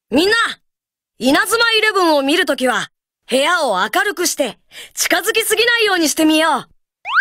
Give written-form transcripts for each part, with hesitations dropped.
みんな、稲妻イレブンを見るときは、部屋を明るくして、近づきすぎないようにしてみよう。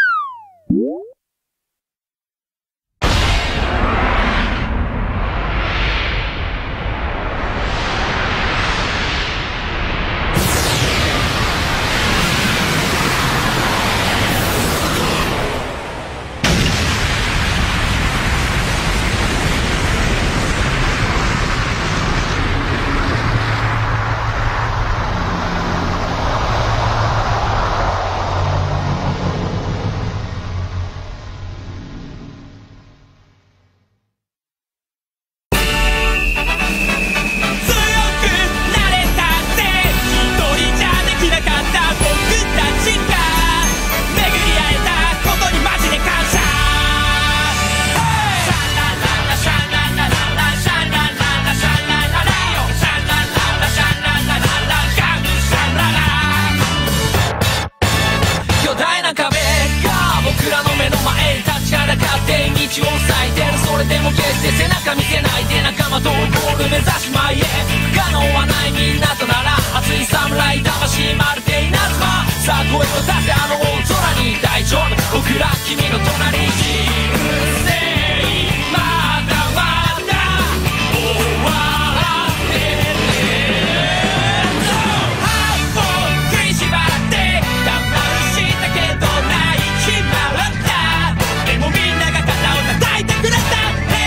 それでも決して背中見せないで仲間とゴール目指し前へ不可能はないみんなとなら熱い侍魂まるで稲妻さあ声を出せあの大空に大丈夫僕ら君の隣にうるせえまだまだ終わらねえ歯を食いしばって我慢したけど泣いちまったでもみんなが肩を叩いてくれた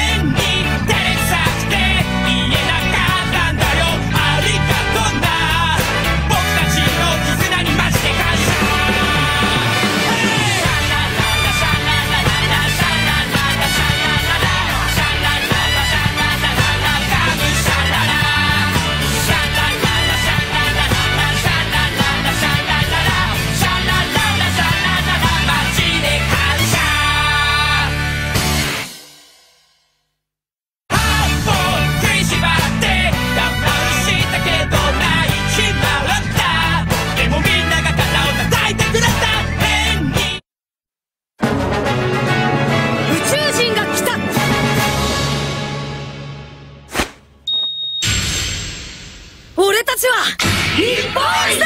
俺たちは日本一だ！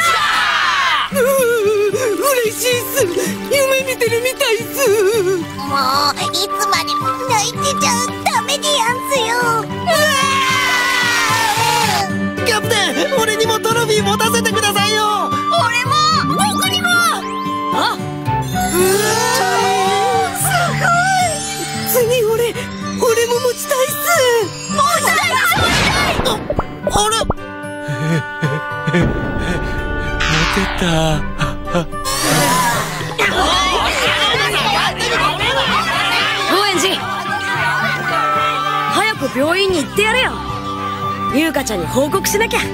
嬉しいっす。夢見てるみたいっす。 もういつまでも泣いてちゃダメでやんすよ。 キャプテン、俺にもトロフィー持たせてくださいよ。 俺も僕にも。 あ、 すごい。 次俺も持ちたいっす。 持ちたい。 あれモテた。 高円寺、早く病院に行ってやれよ。優香ちゃんに報告しなきゃ。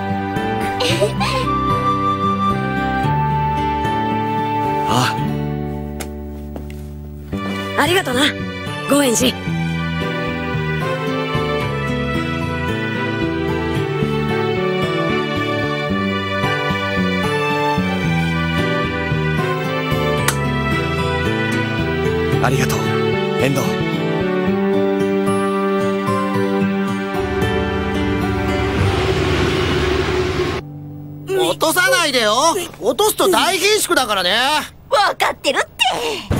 ありがとな、高円寺。 ありがとう、遠藤。 落とさないでよ。落とすと大貧縮だからね。 分かってるって。サン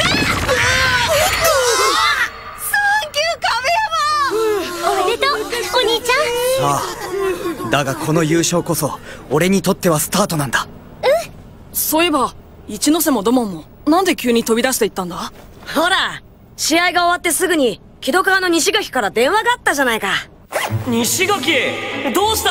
キュー亀山。おめでとうお兄ちゃん。 さあ、だがこの優勝こそ俺にとってはスタートなんだ。 そういえば一ノ瀬も土門もなんで急に飛び出していったんだ？ ほら、試合が終わってすぐに木戸川の西垣から電話があったじゃないか。 西垣、どうした？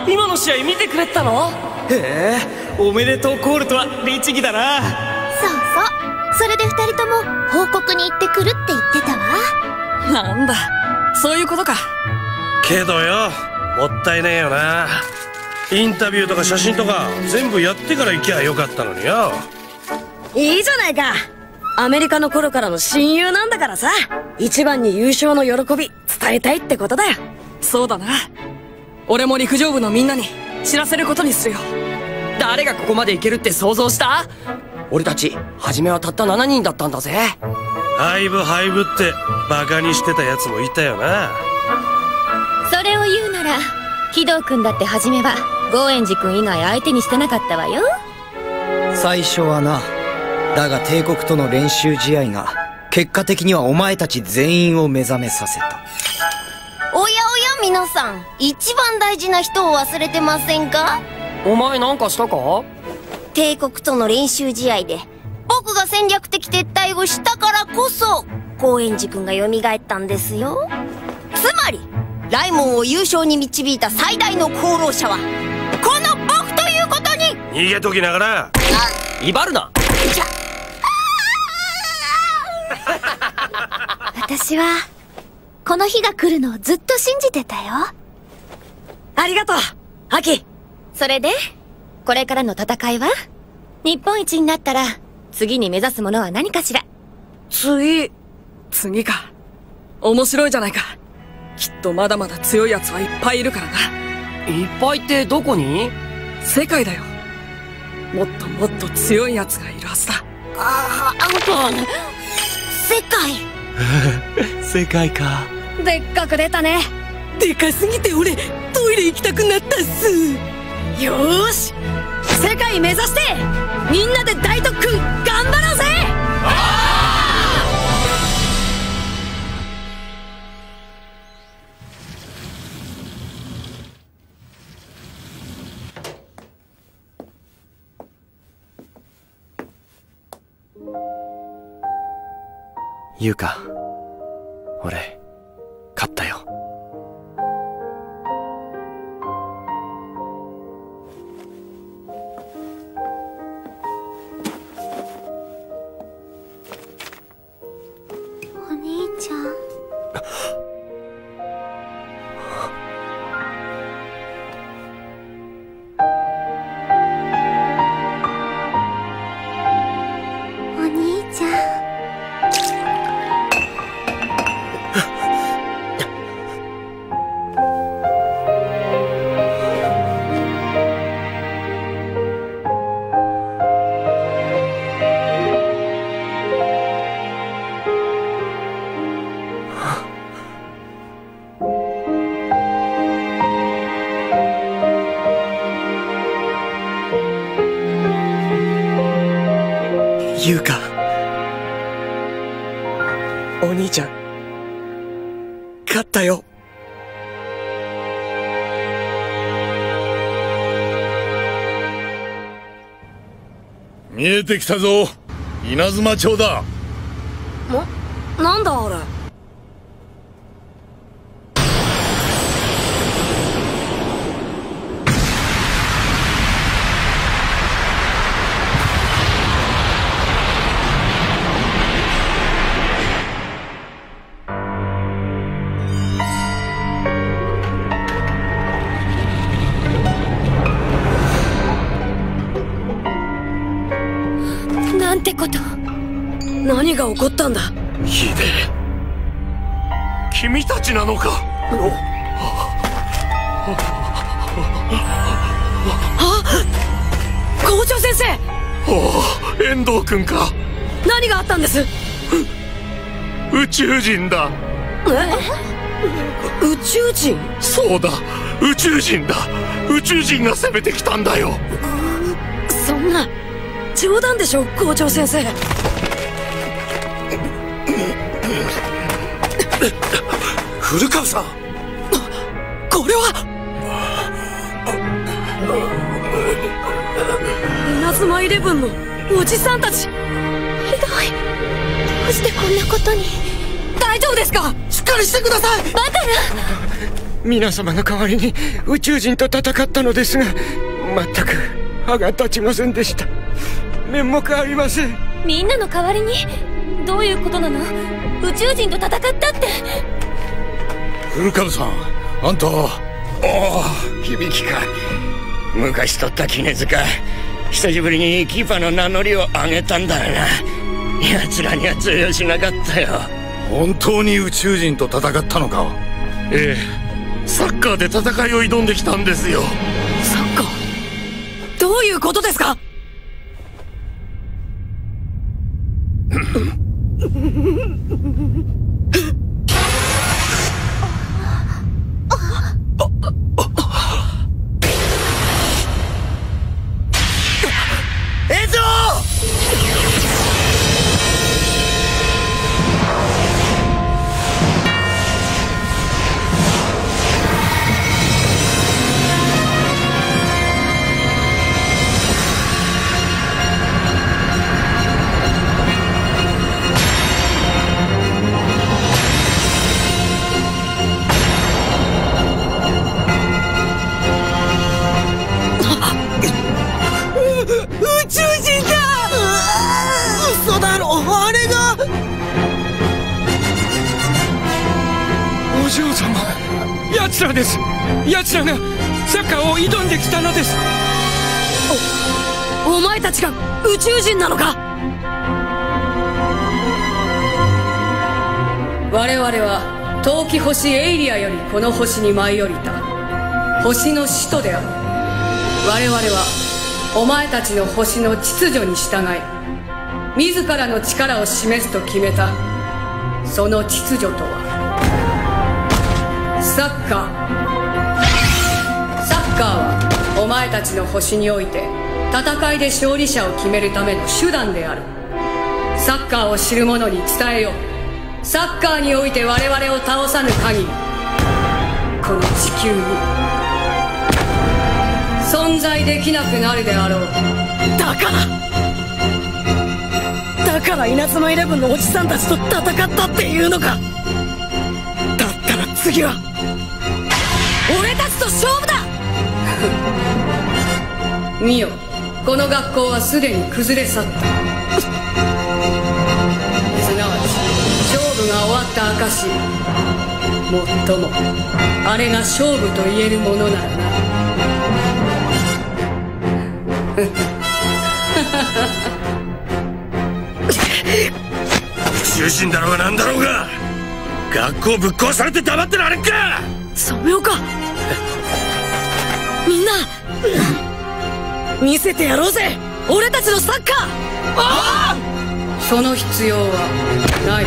今の試合見てくれてたの？へえ、おめでとうコールとは律儀だな。 そうそう、それで二人とも報告に行ってくるって言ってたわ。 なんだ、そういうことか。 けどよ、もったいねえよな。インタビューとか写真とか全部やってから行きゃよかったのによ。 いいじゃないか、アメリカの頃からの親友なんだからさ。一番に優勝の喜び伝えたいってことだよ。 そうだな、俺も陸上部のみんなに知らせることにするよ。 誰がここまでいけるって想像した？俺たち初めはたった7人だったんだぜ。 ハイブってバカにしてたやつもいたよな。 それを言うなら鬼道くんだって初めはゴエンジ君以外相手にしてなかったわよ。 最初はな。だが帝国との練習試合が結果的にはお前たち全員を目覚めさせた。 おやおや皆さん、一番大事な人を忘れてませんか？ お前なんかしたか？ 帝国との練習試合で僕が戦略的撤退をしたからこそ高円寺君が蘇ったんですよ。つまりライモンを優勝に導いた最大の功労者はこの僕ということに。 逃げときながら威張るな。 私はこの日が来るのをずっと信じてたよ。 ありがとう、アキ。 それでこれからの戦いは？日本一になったら次に目指すものは何かしら？ 次か。面白いじゃないか。きっとまだまだ強い奴はいっぱいいるからな。 いっぱいってどこに？ 世界だよ。もっともっと強い奴がいるはずだ。 世界世界か。 でっかく出たね。 でかすぎて俺トイレ行きたくなったっす。 よーし、世界目指してみんなで大特訓頑張ろうぜ。 優香、俺勝ったよ。 お兄ちゃん。お兄ちゃん。 優香、お兄ちゃん勝ったよ。 見えてきたぞ、稲妻町だ。 なんだあれ。 なんてこと。 何が起こったんだ。 ひでえ、君たちなのか。 校長先生。 おお、遠藤君か。 何があったんです？ 宇宙人だ。 宇宙人？ そうだ、宇宙人だ。宇宙人が攻めてきたんだよ。 そんな冗談でしょ、校長先生。 古川さん、 これは稲妻イレブンのおじさんたち。 ひどい。どうしてこんなことに。 大丈夫ですか？ しっかりしてください。 バカな。 皆様の代わりに宇宙人と戦ったのですが、全く歯が立ちませんでした。面目ありません。 みんなの代わりに？どういうことなの？宇宙人と戦ったって。 古川さん、あんた。 おお、響か。昔取った絹塚、久しぶりにキーパーの名乗りを上げたんだよな。奴らには通用しなかったよ。 本当に宇宙人と戦ったのか？ ええ、サッカーで戦いを挑んできたんですよ。 サッカー？どういうことですか？ 奴らです。奴らがサッカーを挑んできたのです。 お前たちが宇宙人なのか？ 我々は陶器星エイリアよりこの星に舞い降りた星の使徒である。我々はお前たちの星の秩序に従い自らの力を示すと決めた。その秩序とはサッカー。サッカーはお前たちの星において戦いで勝利者を決めるための手段である。サッカーを知る者に伝えよう。サッカーにおいて我々を倒さぬ限りこの地球に存在できなくなるであろう。 だから稲妻イレブンのおじさんたちと戦ったっていうのか。だったら次は俺たちと勝負だ。 見よ、この学校はすでに崩れ去った。すなわち勝負が終わった証、もっともあれが勝負と言えるものならな。 宇宙人だろうがなんだろうが学校ぶっ壊されて黙ってられんか。 染めようか。みんな見せてやろうぜ、俺たちのサッカー。 ああ、その必要はない。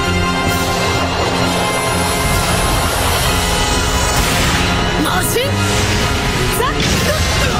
マシンザック。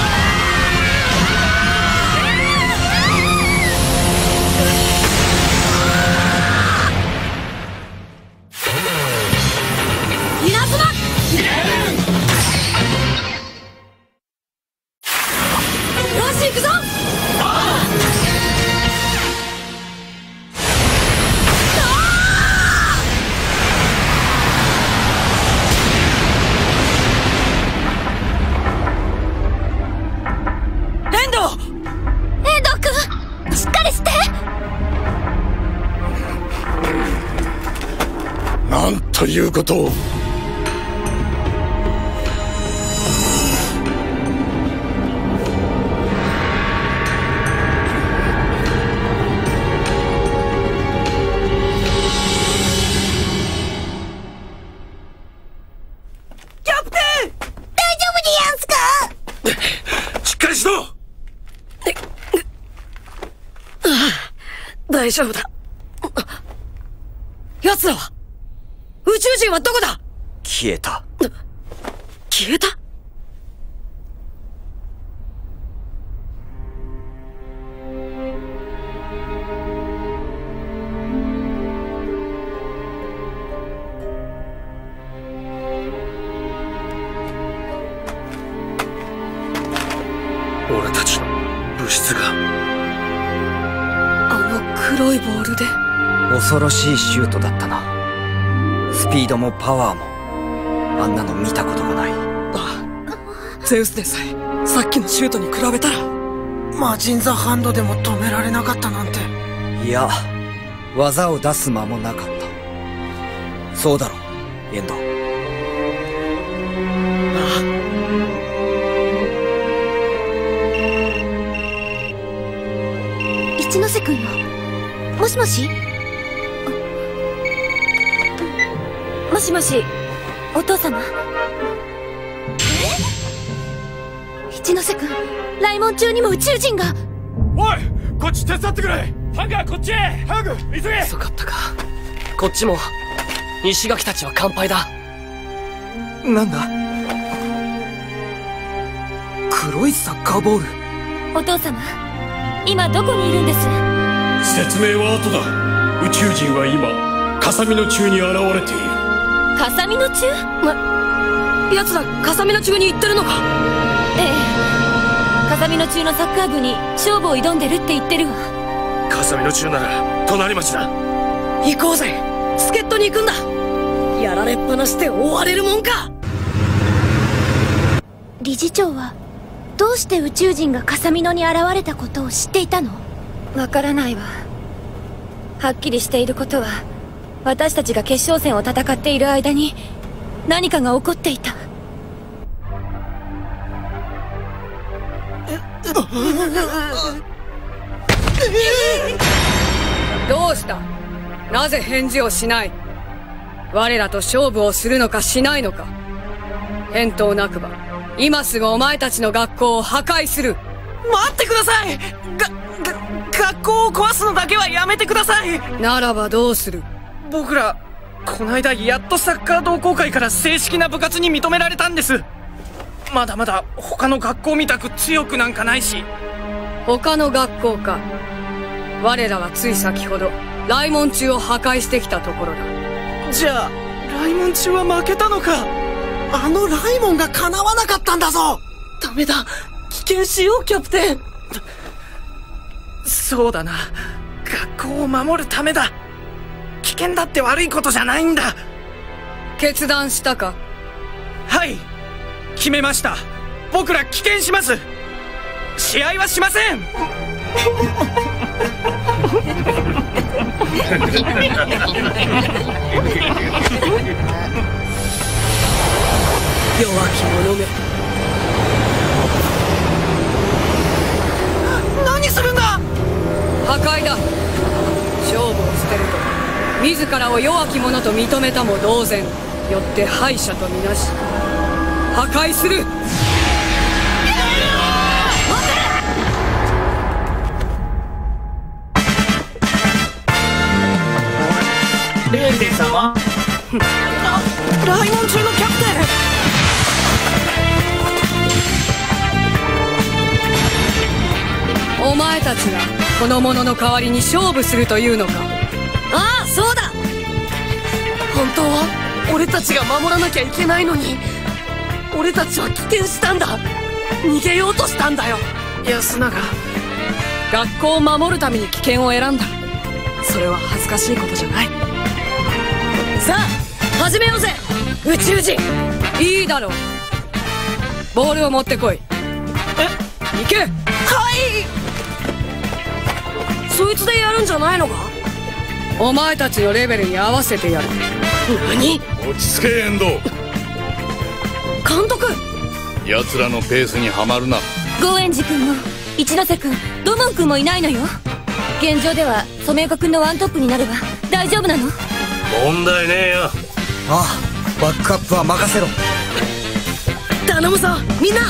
ということを。 キャプテン、大丈夫でやんすか？ しっかりしろ。 大丈夫だ。奴らは宇宙人はどこだ？ 消えた。 消えた？ 俺たちの物質があの黒いボールで。 恐ろしいシュートだったな。スピードもパワーもあんなの見たことがない。 ああ、ゼウスでさえさっきのシュートに比べたらマジンザハンドでも止められなかったなんて。 いや、技を出す間もなかった。そうだろエンド。 一ノ瀬君よ。もしもし。もしもし、お父様。一ノ瀬君、来門中にも宇宙人が。 おい、こっち手伝ってくれ。ハンガーこっちへ、早く急げ。 遅かったか。こっちも西垣たちは完敗だ。 なんだ、黒いサッカーボール。 お父様、今どこにいるんです？ 説明は後だ。宇宙人は今カサミの中に現れている。 カサミの中？ 奴らカサミの中に行ってるのか？ ええ、カサミの中のサッカー部に勝負を挑んでるって言ってるわ。 カサミの中なら隣町だ。 行こうぜ、助っ人に行くんだ。やられっぱなしで終われるもんか。 理事長はどうして宇宙人がカサミノに現れたことを知っていたの？わからないわ。はっきりしていることは、私たちが決勝戦を戦っている間に何かが起こっていた。 どうした？なぜ返事をしない？我らと勝負をするのかしないのか。返答なくば今すぐお前たちの学校を破壊する。 待ってください。学校を壊すのだけはやめてください。 ならばどうする？ 僕らこないだやっとサッカー同好会から正式な部活に認められたんです。まだまだ他の学校みたく強くなんかないし。 他の学校か。我らはつい先ほど雷門中を破壊してきたところだ。 じゃあ雷門中は負けたのか。 あの雷門が叶わなかったんだぞ。 ダメだ、危険しようキャプテン。そうだな、学校を守るためだ。危険だって悪いことじゃないんだ。 決断したか？ はい、決めました。僕ら棄権します。試合はしません。 弱き者め。 何するんだ。 破壊だ。勝負を捨てると自らを弱き者と認めたも同然。よって敗者とみなし破壊する。 レーゼ様。雷門中のキャプテン。お前たちがこの者の代わりに勝負するというのか。 ああ、そうだ。 本当は俺たちが守らなきゃいけないのに、俺たちは棄権したんだ。逃げようとしたんだよ。安永、学校を守るために危険を選んだ。それは恥ずかしいことじゃない。 さあ始めようぜ宇宙人。 いいだろう。ボールを持ってこい。行け。 はい。そいつでやるんじゃないのか。 お前たちのレベルに合わせてやる。 何？ 落ち着け遠藤。 監督、 奴らのペースにはまるな。 ゴエンジ君も一ノ瀬君、土門君もいないのよ。現状では染岡君のワントップになれば大丈夫なの？ 問題ねえよ。 ああ、バックアップは任せろ。 頼むぞみんな。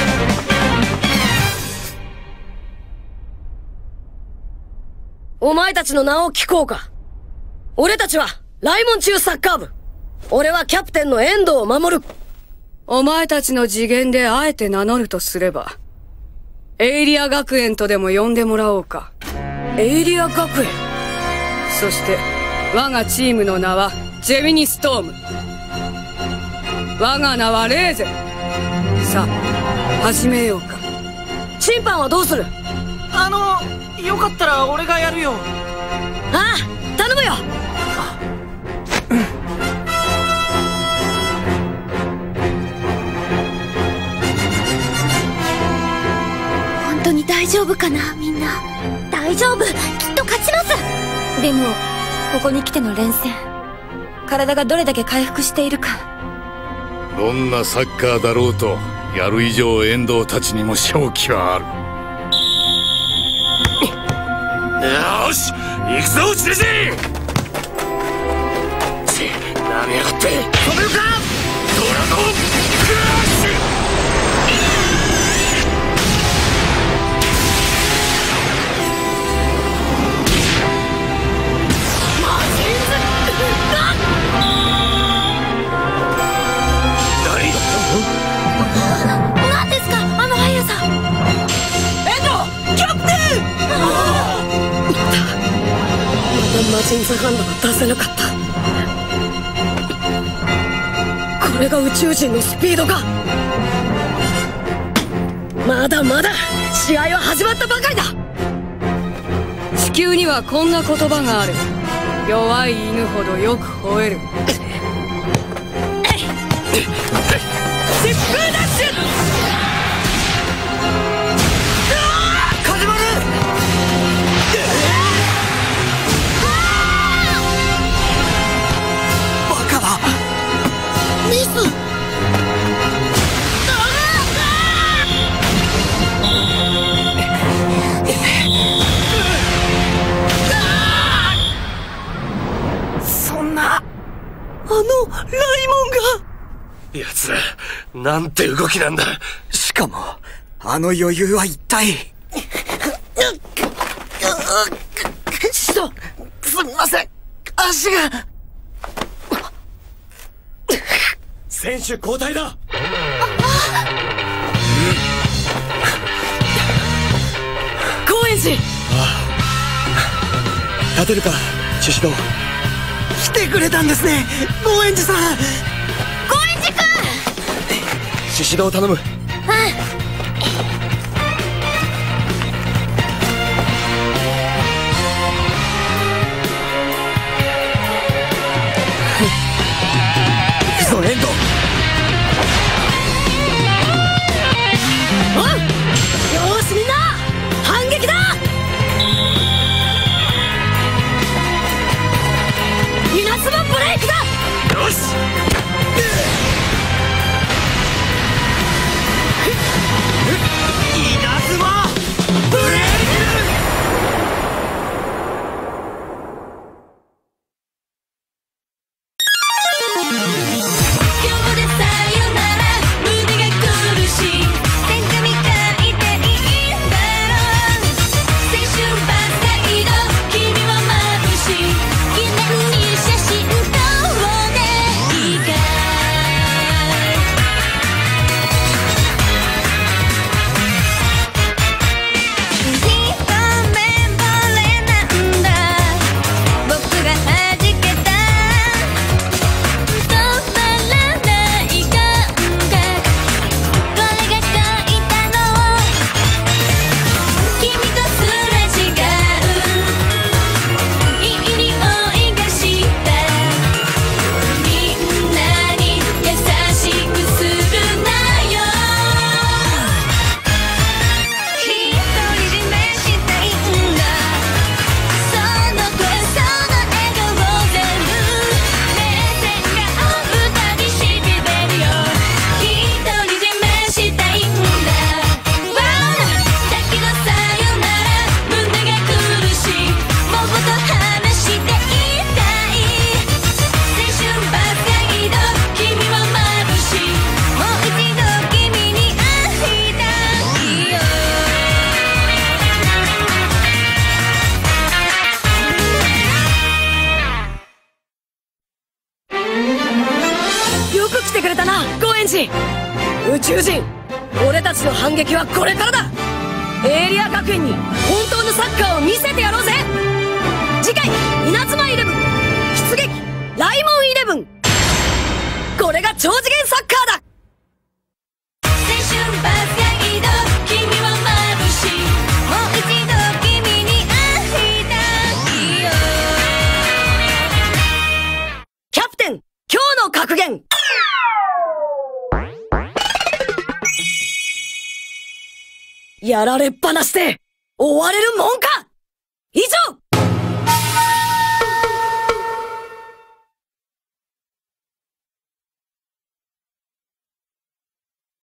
お前たちの名を聞こうか。俺たちは雷門中サッカー部。俺はキャプテンの遠藤を守る。 お前たちの次元であえて名乗るとすればエイリア学園とでも呼んでもらおうか。 エイリア学園。 そして我がチームの名はジェミニストーム。我が名はレーゼ。さあ始めようか。 審判はどうする？ よかったら俺がやるよ。 ああ、頼むよ。 本当に大丈夫かな、みんな。大丈夫、きっと勝ちます。でもここに来ての連戦、体がどれだけ回復しているか。 どんなサッカーだろうとやる以上遠藤たちにも勝機はある。 よし行くぞチリジン。なめやがって。 止めるか。 ドラゴンクラッシュ。 何ですかあの速さ。 遠藤キャプテン。 まだマジンザハンドが出せなかった。これが宇宙人のスピードか。まだまだ試合は始まったばかりだ。 地球にはこんな言葉がある。弱い犬ほどよく吠える。 疾風ダッシュ。始まる。バカだ。ミス。 なんて動きなんだ。 しかもあの余裕は一体。 師匠、すみません、足が。 選手交代だ。 高円寺。 立てるか獅子堂。 来てくれたんですね、高円寺さん。 高円寺君。 獅子堂頼む。行くぞ遠藤。 おう、よーしみんな反撃だ。稲妻ブレイクだ。 よし。 稲妻ブレイク。 宇宙人、俺たちの反撃はこれからだ。エイリア学園に本当のサッカーを見せてやろうぜ。次回稲妻イレブン出撃ライモンイレブン。これが超次元サッカーだ。 青春バスガイド、君は眩しい。もう一度君に会いたいよ。 キャプテン、今日の格言。やられっぱなしで終われるもんか。